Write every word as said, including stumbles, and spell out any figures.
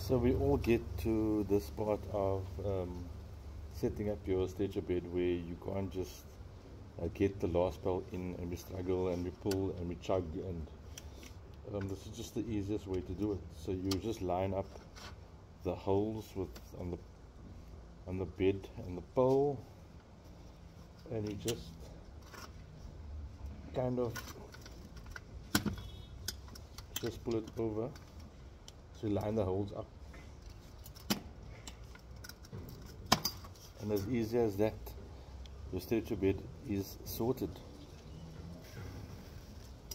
So we all get to this part of um, setting up your stretcher bed where you can't just uh, get the last pile in, and we struggle and we pull and we chug, and um, this is just the easiest way to do it. So you just line up the holes with on the on the bed and the pole, and you just kind of just pull it over, so you line the holes up, and as easy as that, your stretcher bed is sorted.